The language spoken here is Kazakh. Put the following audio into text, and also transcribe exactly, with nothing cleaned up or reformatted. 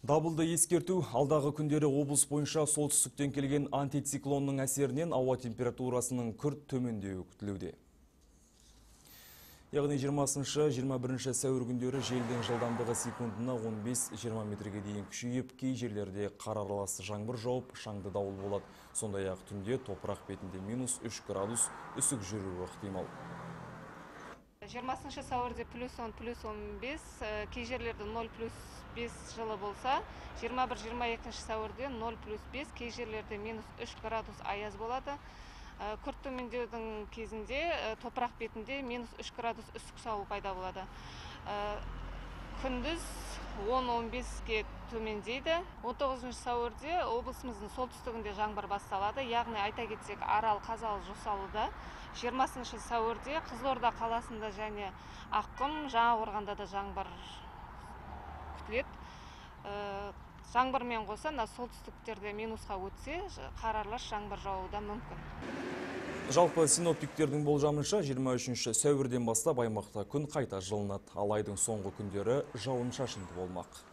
Дабылды ескерту алдағы күндері облыс бойынша солтүстіктен келген антициклонның әсерінен ауа температурасының күрт төмендеуі күтілуде. Яғни жиырмасыншы жиырма бірінші сәуір күндері желдің жылдамдығы секундына он бес жиырма метрге дейін күшейіп, кей жерлерде қар аралас жаңбыр жауып, шаңды дауыл болады. Сондай-ақ түнде топырақ бетінде минус үш градус үсік жүруі ықтимал. жиырмасыншы сәуірде плюс он, плюс он бес, кей жерлерде нөл плюс бес жылы болса, жиырма бір жиырма екінші сәуірде нөл плюс бес, кей жерлерде минус үш градус аяз болады. Күрт төмендеудің кезінде топырақ бетінде минус үш градус үсік шалу пайда болады. Күндіз он он беске төмендейді. он тоғызыншы сәуірде облысымыздың солтүстігінде жаңбыр басталады. Яғни айта кетсек, Арал, Қазалы, Жосалыда. жиырмасыншы сәуірде Қызылорда қаласында және Аққұм, Жаңақорғанда да жаңбыр күтіледі. Жаңбырмен қоса, солтүстіктерде минусқа өтсе, қар аралас жаңбыр жауы да мүмкін. Жалпы синоптиктердің болжамынша жиырма үшінші сәуірден бастап аймақта күн қайта жылынады. Ал айдың соңғы күндері жауын шашынды болмақ.